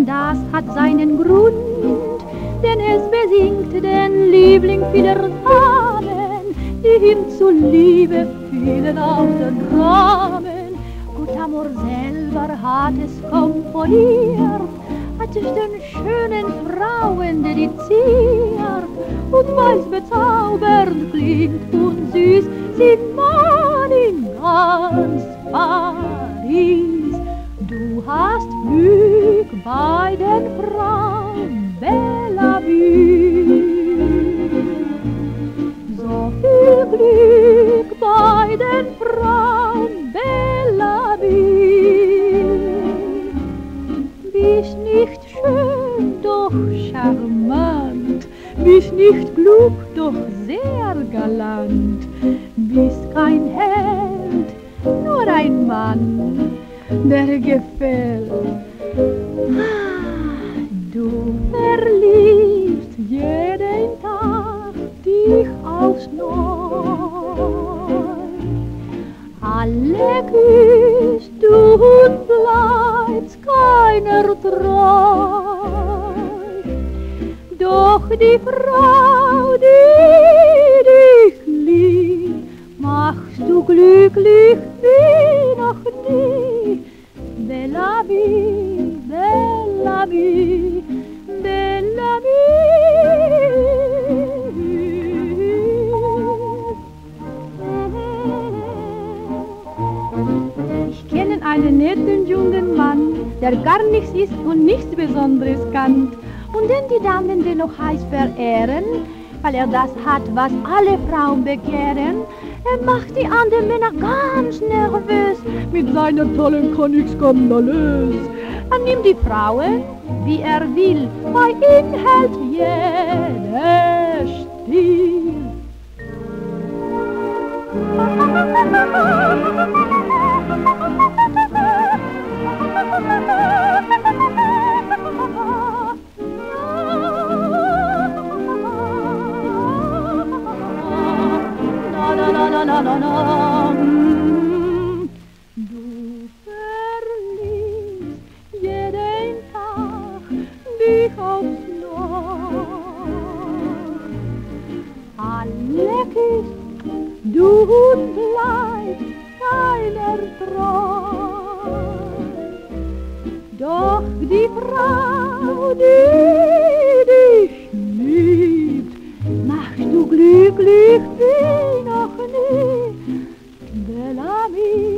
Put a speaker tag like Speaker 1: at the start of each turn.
Speaker 1: das hat seinen Grund, denn es besingt den Liebling vieler Damen, die ihm zuliebe fielen auf den Rahmen. Gut Amor selber hat es komponiert, hat sich den schönen Frauen dediziert, und weil's bezaubernd klingt und süß, singt man in ganz Paris. Du hast Glück bei den Frauen, Bella Vue. So viel Glück bei den Frauen, Bella Vue. Bist nicht schön, doch charmant, bist nicht klug, doch sehr galant, bist kein Held, nur ein Mann, der gefällt. Du verliebst jeden Tag dich aufs Neu. Alle küsst du und bleibst keiner treu. Doch die Frau, die dich liebt, machst du glücklich wie noch nie. Bella Vue, Bella Vue, Bella Vue. Ich kenne einen netten jungen Mann, der gar nichts ist und nichts Besonderes kann, und den die Damen dennoch heiß verehren, weil er das hat, was alle Frauen begehren. Er macht die anderen Männer ganz nervös, mit seiner tollen Konik skandalös. Er nimmt die Frauen, wie er will, bei ihm hält jeder still. Du verliebst jeden Tag dich aufs Neue. Alle küsst du und bleibst keiner treu. Doch die Frau, die dich liebt, machst du glücklich wie noch nie. Bella Vue.